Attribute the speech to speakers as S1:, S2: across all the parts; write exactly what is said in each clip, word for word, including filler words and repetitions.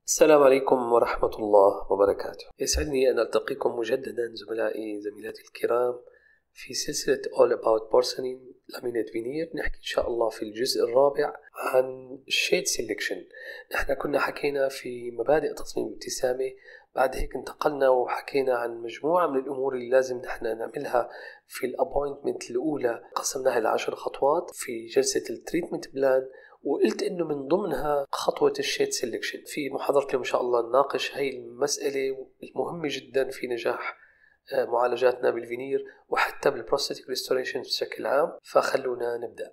S1: السلام عليكم ورحمة الله وبركاته. يسعدني أن ألتقيكم مجددا زملائي زميلاتي الكرام في سلسلة All About Porcelain Laminate Veneer. نحكي إن شاء الله في الجزء الرابع عن Shade Selection. نحن كنا حكينا في مبادئ تصميم الابتسامة، بعد هيك انتقلنا وحكينا عن مجموعة من الأمور اللي لازم نحن نعملها في الأبوينتمنت الأولى، قسمناها لعشر خطوات في جلسة التريتمنت بلان، وقلت إنه من ضمنها خطوة الشيد سيلكشن. في محاضرة اليوم إن شاء الله نناقش هاي المسألة المهمة جدا في نجاح معالجاتنا بالفينير وحتى بالبروستاتيك ريستوريشن بشكل عام. فخلونا نبدأ.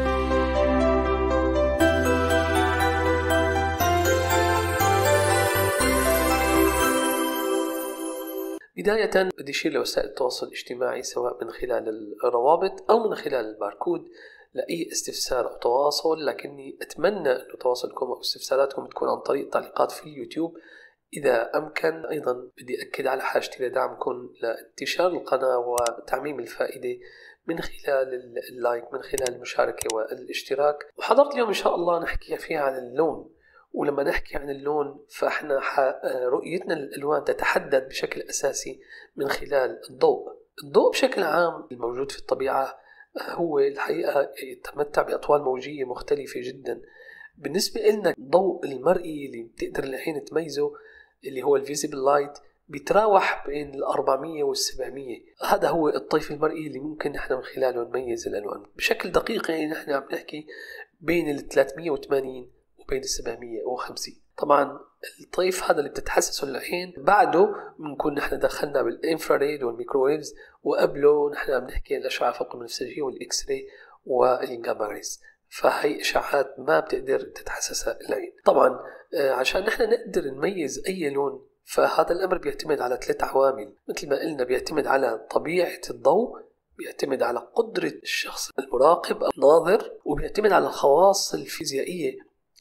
S1: بداية بدي أشير لوسائل التواصل الاجتماعي سواء من خلال الروابط أو من خلال الباركود لأي استفسار أو تواصل، لكني أتمنى أن تواصلكم أو استفساراتكم تكون عن طريق تعليقات في اليوتيوب إذا أمكن. أيضا بدي أكد على حاجتي لدعمكم لانتشار القناة وتعميم الفائدة من خلال اللايك، من خلال المشاركة والاشتراك. محاضرة اليوم إن شاء الله نحكي فيها عن اللون، ولما نحكي عن اللون فإحنا رؤيتنا للألوان تتحدد بشكل أساسي من خلال الضوء. الضوء بشكل عام الموجود في الطبيعة هو الحقيقة يتمتع بأطوال موجية مختلفة جدا. بالنسبة لنا الضوء المرئي اللي بتقدر العين تميزه اللي هو الفيزيبل لايت بيتراوح بين الأربعمية والسبعمية. هذا هو الطيف المرئي اللي ممكن نحن من خلاله نميز الألوان بشكل دقيق. يعني نحن عم نحكي بين ال ثلاثمية وثمانين وبين السبعمية وخمسين. طبعا الطيف هذا اللي بتتحسسه العين بعده بنكون نحن دخلنا بالإنفراريد والميكروويفز، وقبله نحن عم نحكي الأشعة فوق البنفسجية والإكس راي والجاما ريز. فهي إشعاعات ما بتقدر تتحسسها العين. طبعا عشان نحن نقدر نميز أي لون فهذا الأمر بيعتمد على ثلاث عوامل. مثل ما قلنا بيعتمد على طبيعة الضوء، بيعتمد على قدرة الشخص المراقب أو الناظر، وبيعتمد على الخواص الفيزيائية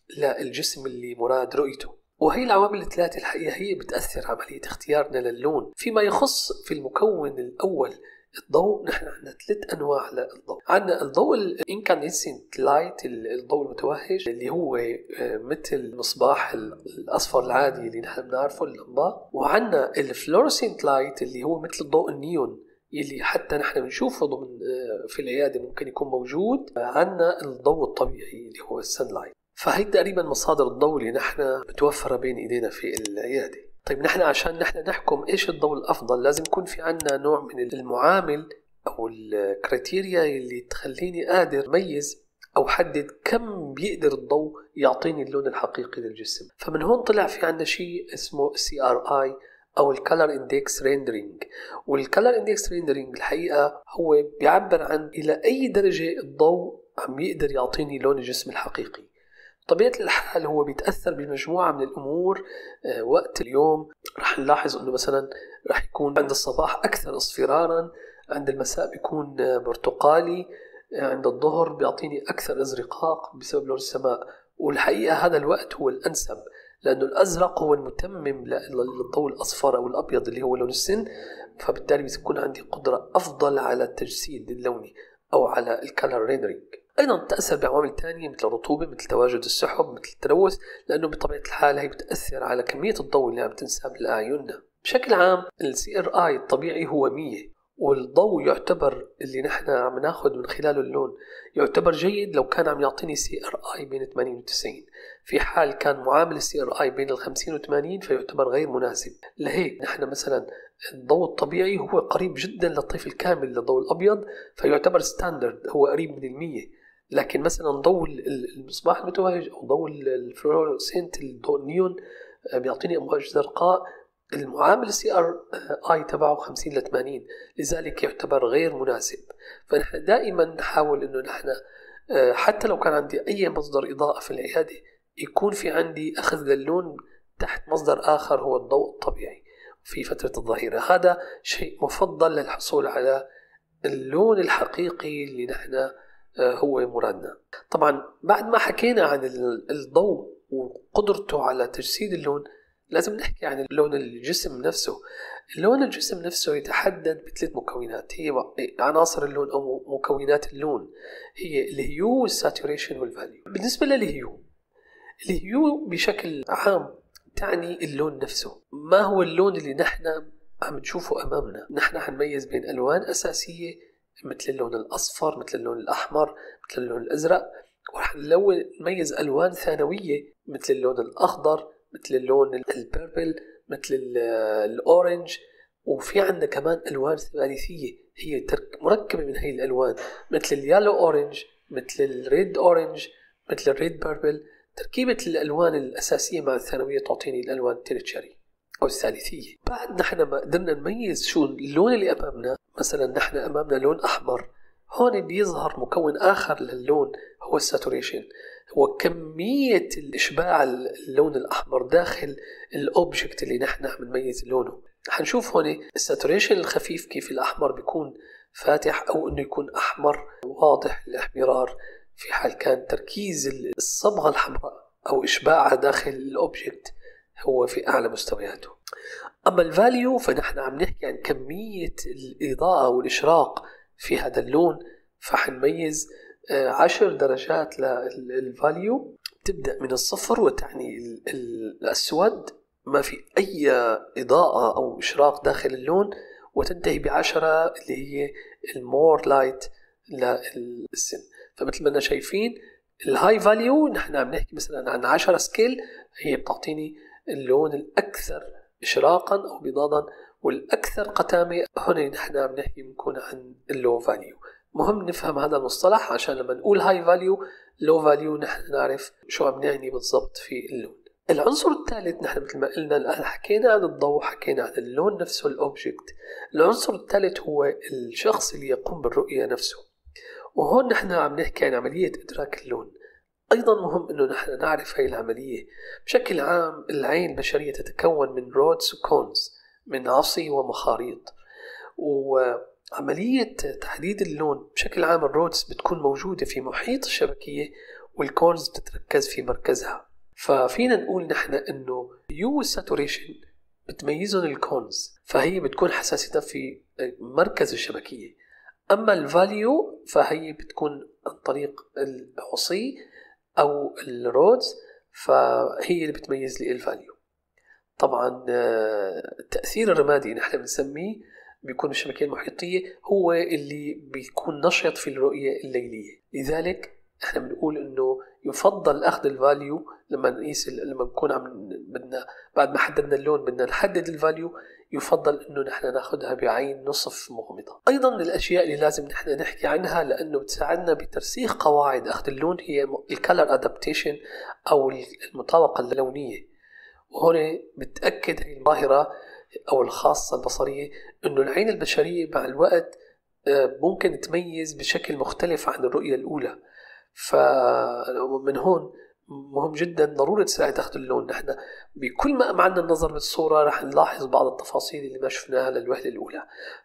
S1: للجسم اللي مراد رؤيته. وهي العوامل الثلاثة الحقيقة هي بتأثر عملية اختيارنا للون. فيما يخص في المكون الأول الضوء، نحن عندنا ثلاث أنواع للضوء. عندنا الضوء الانكاندسنت لايت، الضوء المتوهج اللي هو مثل المصباح الأصفر العادي اللي نحن بنعرفه اللمبة. وعندنا الفلورسنت لايت اللي هو مثل الضوء النيون اللي حتى نحن بنشوفه ضمن في العيادة ممكن يكون موجود. عندنا الضوء الطبيعي اللي هو السن لايت. فهي تقريبا مصادر الضوء اللي نحن متوفرة بين إيدينا في العيادة. طيب نحن عشان نحن نحكم إيش الضوء الأفضل لازم يكون في عنا نوع من المعامل أو الكريتيريا اللي تخليني قادر ميز أو حدد كم بيقدر الضوء يعطيني اللون الحقيقي للجسم. فمن هون طلع في عنا شيء اسمه سي آر آي أو الكالر إندكس ريندرينج. والكالر إندكس ريندرينج الحقيقة هو بيعبر عن إلى أي درجة الضوء عم يقدر يعطيني لون الجسم الحقيقي. طبيعة الحال هو بيتأثر بمجموعة من الأمور. أه وقت اليوم رح نلاحظ أنه مثلا رح يكون عند الصباح أكثر اصفرارا، عند المساء بيكون برتقالي، عند الظهر بيعطيني أكثر ازرقاق بسبب لون السماء. والحقيقة هذا الوقت هو الأنسب لأنه الأزرق هو المتمم للضوء الأصفر أو الأبيض اللي هو لون السن، فبالتالي بتكون عندي قدرة أفضل على التجسيد اللوني أو على الكالر ريندرينج. أيضا تأثر بعوامل تانية مثل الرطوبة، مثل تواجد السحب، مثل التلوث، لأنه بطبيعة الحال هي بتأثر على كمية الضوء اللي عم تنساب لأعيننا. بشكل عام السي ار اي الطبيعي هو مية، والضوء يعتبر اللي نحن عم ناخد من خلاله اللون يعتبر جيد لو كان عم يعطيني سي ار اي بين ثمانين و تسعين. في حال كان معامل السي ار اي بين الخمسين و ثمانين فيعتبر غير مناسب. لهيك نحن مثلا الضوء الطبيعي هو قريب جدا للطيف الكامل للضوء الأبيض، فيعتبر ستاندرد هو قريب من المية. لكن مثلا ضوء المصباح المتوهج أو ضوء الفلورسنت الضوء النيون بيعطيني أمواج زرقاء، المعامل السي ار اي تبعه خمسين ل ثمانين، لذلك يعتبر غير مناسب. فنحن دائما نحاول انه نحن حتى لو كان عندي اي مصدر اضاءة في العيادة يكون في عندي اخذ للون تحت مصدر اخر هو الضوء الطبيعي في فترة الظهيرة. هذا شيء مفضل للحصول على اللون الحقيقي اللي نحن هو مرادنا. طبعا بعد ما حكينا عن الضوء وقدرته على تجسيد اللون لازم نحكي عن لون الجسم نفسه. اللون الجسم نفسه يتحدد بثلاث مكونات، هي عناصر اللون أو مكونات اللون، هي الهيو والساتوريشن والفاليو. بالنسبة للهيو، الهيو بشكل عام بتعني اللون نفسه. ما هو اللون اللي نحن عم نشوفه أمامنا؟ نحن حنميز بين ألوان أساسية مثل اللون الأصفر، مثل اللون الأحمر، مثل اللون الأزرق، ورحنلون نميز ألوان ثانوية مثل اللون الأخضر، مثل اللون البيربل، مثل الأورنج. وفي عندنا كمان ألوان ثالثية هي مركبة من هاي الألوان مثل اليالو أورنج، مثل الريد أورنج، مثل الريد بيربل. تركيبة الألوان الأساسية مع الثانوية تعطيني الألوان التيرشري أو الثالثية. بعد نحن ما قدرنا نميز شو اللون اللي أمامنا. مثلا نحن أمامنا لون أحمر، هون بيظهر مكون آخر للون هو الساتوريشن، هو كمية الإشباع اللون الأحمر داخل الأوبجكت اللي نحن عم نميز لونه. حنشوف هون الساتوريشن الخفيف كيف الأحمر بيكون فاتح أو أنه يكون أحمر واضح الاحمرار في حال كان تركيز الصبغة الحمراء أو إشباعها داخل الأوبجكت هو في أعلى مستوياته. أما الفاليو فنحن عم نحكي عن كمية الإضاءة والإشراق في هذا اللون، فحنميز عشر درجات للفاليو تبدأ من الصفر وتعني الأسود ما في أي إضاءة أو إشراق داخل اللون، وتنتهي بعشرة اللي هي المور لايت للسن. فمثل ما شايفين الهاي فاليو نحن عم نحكي مثلا عن عشرة سكيل، هي بتعطيني اللون الأكثر إشراقا أو بضادا، والأكثر قتامة هون نحن عم نحكي بنكون عن اللو فاليو. مهم نفهم هذا المصطلح عشان لما نقول هاي فاليو لو فاليو نحن نعرف شو عم نعني بالضبط في اللون. العنصر الثالث نحن مثل ما قلنا الآن حكينا عن الضوء، حكينا عن اللون نفسه الأوبجكت. العنصر الثالث هو الشخص اللي يقوم بالرؤية نفسه، وهون نحن عم نحكي عن عملية إدراك اللون. أيضا مهم أنه نحن نعرف هاي العملية. بشكل عام العين البشرية تتكون من رودز وكونز، من عصي ومخاريط، وعملية تحديد اللون بشكل عام الرودز بتكون موجودة في محيط الشبكية والكونز بتتركز في مركزها. ففينا نقول نحن أنه يو ساتوريشن بتميزهم الكونز، فهي بتكون حساسيتها في مركز الشبكية. أما الفاليو فهي بتكون عن طريق العصي أو الرودز، فهي اللي بتميز لي الفاليو. طبعا التأثير الرمادي نحن بنسميه بيكون الشبكية المحيطية هو اللي بيكون نشط في الرؤية الليلية. لذلك احنا بنقول انه يفضل اخذ الفاليو لما نقيس، لما نكون عم بدنا بعد ما حددنا اللون بدنا نحدد الفاليو، يفضل انه نحن ناخذها بعين نصف مغمضة. ايضا من الاشياء اللي لازم نحن نحكي عنها لانه بتساعدنا بترسيخ قواعد اخذ اللون هي الكالر ادابتيشن او المطابقة اللونية. وهنا بتأكد هي الظاهرة او الخاصة البصرية انه العين البشرية مع الوقت ممكن تميز بشكل مختلف عن الرؤية الاولى. فمن هون مهم جدا ضرورة سرعة أخذ اللون. نحن بكل ما أمعنا النظر بالصورة رح نلاحظ بعض التفاصيل اللي ما شفناها للوهلة الأولى.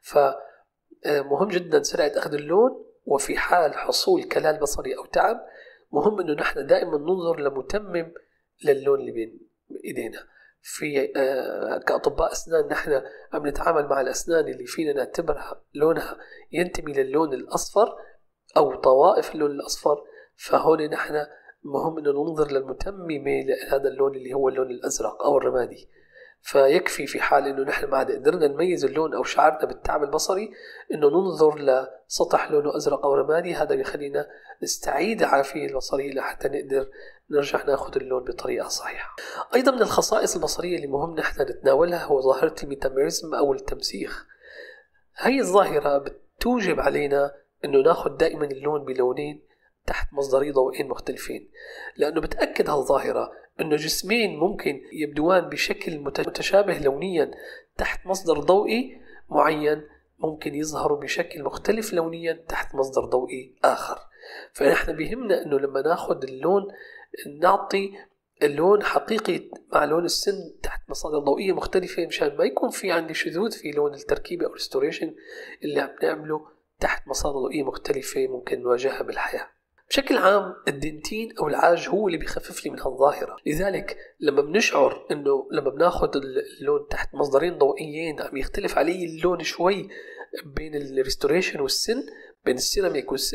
S1: فمهم جدا سرعة أخذ اللون، وفي حال حصول كلال بصري أو تعب مهم أنه نحن دائما ننظر لمتمم للون اللي بين إيدينا. في كأطباء أسنان نحن عم نتعامل مع الأسنان اللي فينا نعتبرها لونها ينتمي للون الأصفر أو طوائف اللون الأصفر، فهون نحن مهم أنه ننظر للمتممة لهذا اللون اللي هو اللون الأزرق أو الرمادي. فيكفي في حال أنه نحن ما عاد قدرنا نميز اللون أو شعرنا بالتعب البصري أنه ننظر لسطح لونه أزرق أو رمادي. هذا بيخلينا نستعيد العافية البصرية لحتى نقدر نرجع ناخذ اللون بطريقة صحيحة. أيضا من الخصائص البصرية اللي مهم نحن نتناولها هو ظاهرة الميتاميريزم أو التمسيخ. هاي الظاهرة بتوجب علينا أنه ناخذ دائما اللون بلونين تحت مصدري ضوئين مختلفين، لأنه بتأكد هالظاهرة أنه جسمين ممكن يبدوان بشكل متشابه لونيا تحت مصدر ضوئي معين ممكن يظهروا بشكل مختلف لونيا تحت مصدر ضوئي آخر. فنحن بيهمنا أنه لما ناخذ اللون نعطي اللون حقيقي مع لون السن تحت مصادر ضوئية مختلفة مشان ما يكون في عندي شذوذ في لون التركيبة أو الريستوريشن اللي عم نعمله تحت مصادر ضوئية مختلفة ممكن نواجهها بالحياة. بشكل عام الدنتين أو العاج هو اللي بيخفف لي من هالظاهرة. لذلك لما بنشعر أنه لما بناخد اللون تحت مصدرين ضوئيين عم يختلف علي اللون شوي بين الريستوريشن والسن، بين السيراميك والسن،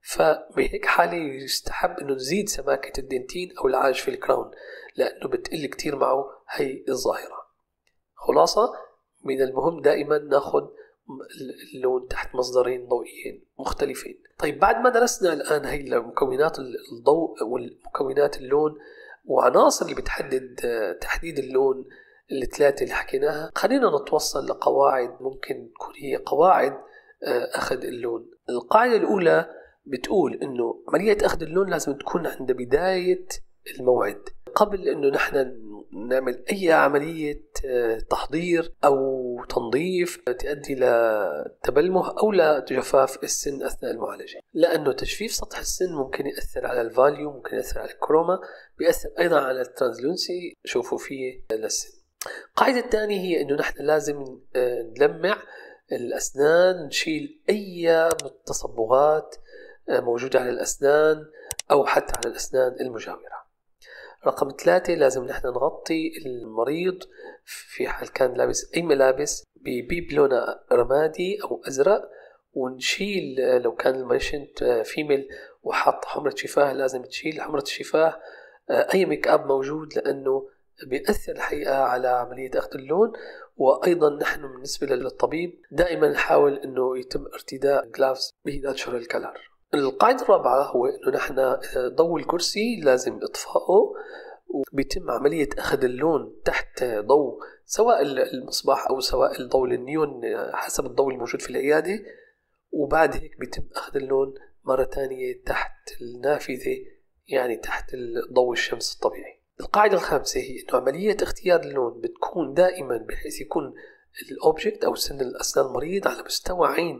S1: فبهيك حالة يستحب أنه نزيد سماكة الدنتين أو العاج في الكراون لأنه بتقل كتير معه هي الظاهرة. خلاصة، من المهم دائما ناخد اللون تحت مصدرين ضوئيين مختلفين. طيب بعد ما درسنا الآن هي مكونات الضوء والمكونات اللون وعناصر اللي بتحدد تحديد اللون الثلاثة اللي حكيناها، خلينا نتوصل لقواعد ممكن تكون هي قواعد أخذ اللون. القاعدة الأولى بتقول إنه عملية أخذ اللون لازم تكون عند بداية الموعد، قبل إنه نحن نعمل أي عملية تحضير أو تنظيف تؤدي لتبلمه أو لجفاف السن أثناء المعالجة، لأنه تجفيف سطح السن ممكن يأثر على الفاليوم، ممكن يأثر على الكروما، بيأثر أيضا على الترانسلونسي شفوفية للسن. القاعدة الثانية هي إنه نحن لازم نلمع الأسنان، نشيل أي تصبغات موجودة على الأسنان أو حتى على الأسنان المجاورة. رقم ثلاثة، لازم نحن نغطي المريض في حال كان لابس أي ملابس ببيب لونه رمادي أو أزرق، ونشيل لو كان الميشنت فيميل وحط حمرة شفاه لازم تشيل حمرة الشفاه أي ميك أب موجود، لأنه بيأثر الحقيقة على عملية أخذ اللون. وأيضا نحن بالنسبة للطبيب دائما نحاول أنه يتم ارتداء جلافز بناتشورال كلر. القاعدة الرابعة هو أنه نحن ضوء الكرسي لازم إطفائه، وبيتم عملية أخذ اللون تحت ضوء سواء المصباح أو سواء الضوء النيون حسب الضوء الموجود في العيادة، وبعد هيك بيتم أخذ اللون مرة تانية تحت النافذة، يعني تحت ضوء الشمس الطبيعي. القاعدة الخامسة هي أنه عملية اختيار اللون بتكون دائما بحيث يكون الأوبجكت أو سن الأسنان المريض على مستوى عين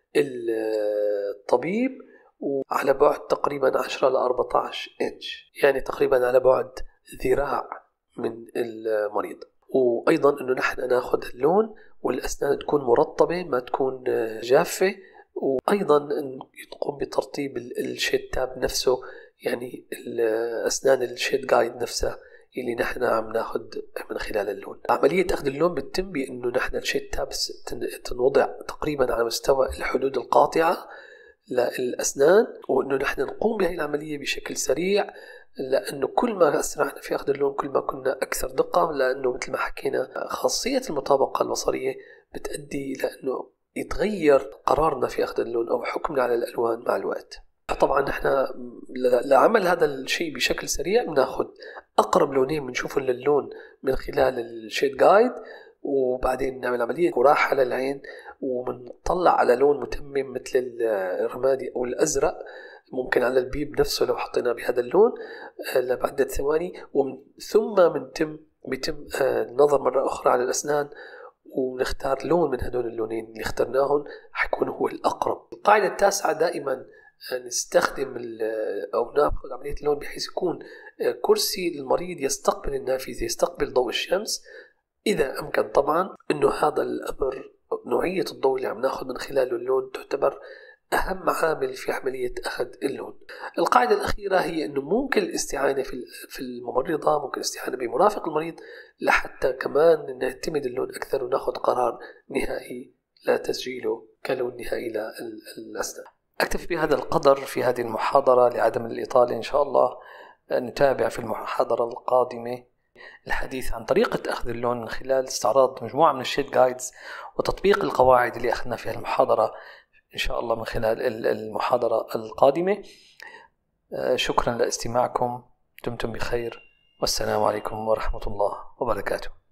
S1: الطبيب وعلى بعد تقريبا عشرة إلى أربعة عشر إنش، يعني تقريبا على بعد ذراع من المريض. وأيضا أنه نحن ناخذ اللون والأسنان تكون مرطبة ما تكون جافة، وأيضا نقوم بترطيب الشيت تاب نفسه، يعني الأسنان الشيت جايد نفسها اللي نحن عم ناخد من خلال اللون. عملية أخذ اللون بتتم بأنه نحن الشيت تابس تنوضع تقريبا على مستوى الحدود القاطعة للأسنان، وأنه نحن نقوم بهذه العملية بشكل سريع، لأنه كل ما أسرعنا في أخذ اللون كل ما كنا أكثر دقة، لأنه مثل ما حكينا خاصية المطابقة البصرية بتؤدي لأنه يتغير قرارنا في أخذ اللون أو حكمنا على الألوان مع الوقت. طبعا نحن لعمل هذا الشيء بشكل سريع بناخذ أقرب لونين بنشوفهم للون من خلال الشيد جايد، وبعدين نعمل عملية وراحة للعين وبنطلع على لون متمم مثل الرمادي أو الأزرق، ممكن على البيب نفسه لو حطينا بهذا اللون لبعدة ثواني، ثم بنتم بيتم النظر مرة أخرى على الأسنان ونختار لون من هدول اللونين اللي اخترناهم حيكون هو الأقرب. القاعدة التاسعة دائما نستخدم أو نأخذ عملية اللون بحيث يكون كرسي المريض يستقبل النافذة يستقبل ضوء الشمس إذا أمكن. طبعا إنه هذا الأمر نوعية الضوء اللي عم ناخذ من خلاله اللون تعتبر أهم عامل في عملية أخذ اللون. القاعدة الأخيرة هي أنه ممكن الاستعانة في الممرضة، ممكن الاستعانة بمرافق المريض لحتى كمان نعتمد اللون أكثر ونأخذ قرار نهائي لا تسجيله كلون نهائي للأسنان. أكتفي بهذا القدر في هذه المحاضرة لعدم الإطالة. إن شاء الله نتابع في المحاضرة القادمة الحديث عن طريقة أخذ اللون من خلال استعراض مجموعة من الشيت جايدز وتطبيق القواعد اللي أخذنا فيها المحاضرة إن شاء الله من خلال المحاضرة القادمة. شكرا لاستماعكم، دمتم بخير، والسلام عليكم ورحمة الله وبركاته.